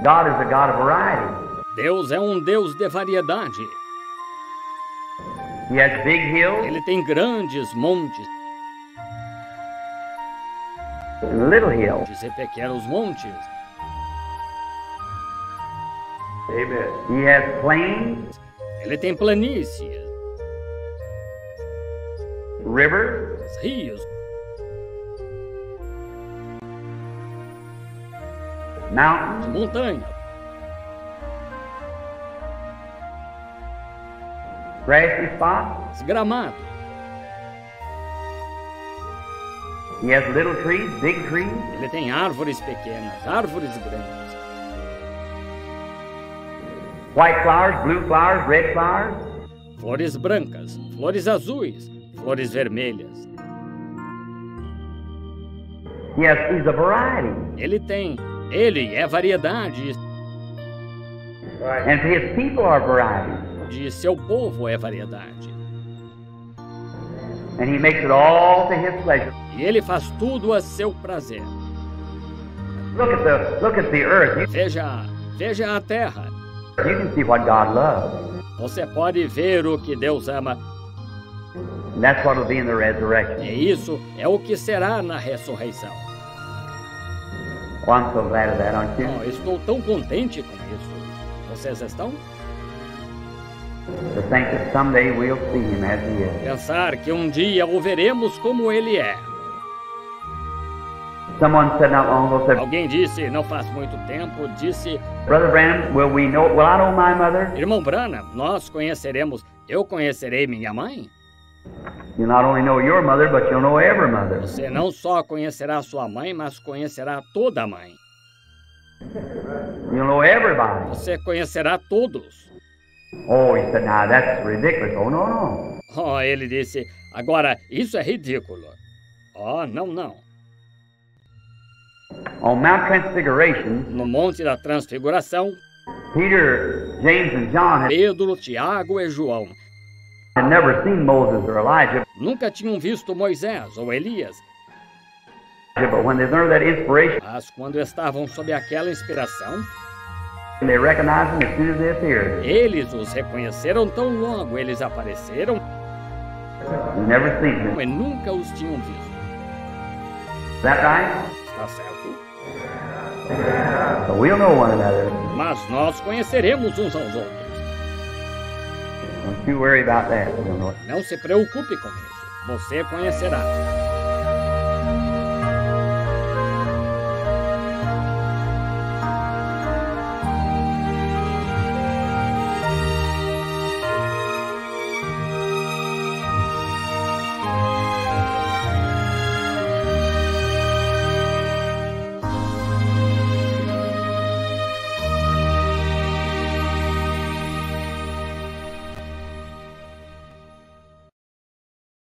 God is a God of variety. Deus é um Deus de variedade. He has big hills Ele tem grandes montes and little hills. e pequenos montes. Amen. He has plains, Ele tem planícies, rivers, rios, mountains, montanhas, grassy spots. gramados. He has little trees, big trees. Ele tem árvores pequenas, árvores grandes, White flowers, blue flowers, red flowers. flores brancas, flores azuis, flores vermelhas. He's a variety. Ele é variedade, And his people are variety. de seu povo é variedade. And he makes it all to his pleasure. E ele faz tudo a seu prazer. Look at the earth. Veja a terra. You can see what God loves. Você pode ver o que Deus ama. And that's what will be in the resurrection. E isso é o que será na ressurreição. Oh, I'm so glad of that, aren't you? Oh, estou tão contente com isso. Vocês estão? To think that someday we'll see him as he is. Pensar que um dia o veremos como ele é. Someone said not long ago, said, Alguém disse, não faz muito tempo, disse, Brother Branham, will I know my mother? irmão Branham, eu conhecerei minha mãe? You not only know your mother, but you'll know every mother. Você não só conhecerá sua mãe, mas conhecerá toda a mãe. You'll know everybody. Você conhecerá todos. Oh, he said, now that's ridiculous. Oh, no. Oh, ele disse, agora, isso é ridículo. Oh, não. On Mount Transfiguration, No Monte da Transfiguração, Peter, James, and John Pedro, Tiago e João had never seen Moses or Elijah, nunca tinham visto Moisés ou Elias, but when they learned that inspiration, mas quando estavam sob aquela inspiração, they recognized him as soon as they appeared. eles os reconheceram tão logo eles apareceram You never seen him. e nunca os tinham visto. Is that right? Está certo? So we'll know one another. Mas nós conheceremos uns aos outros. Don't you worry about that. We'll know it. Não se preocupe com isso. Você conhecerá.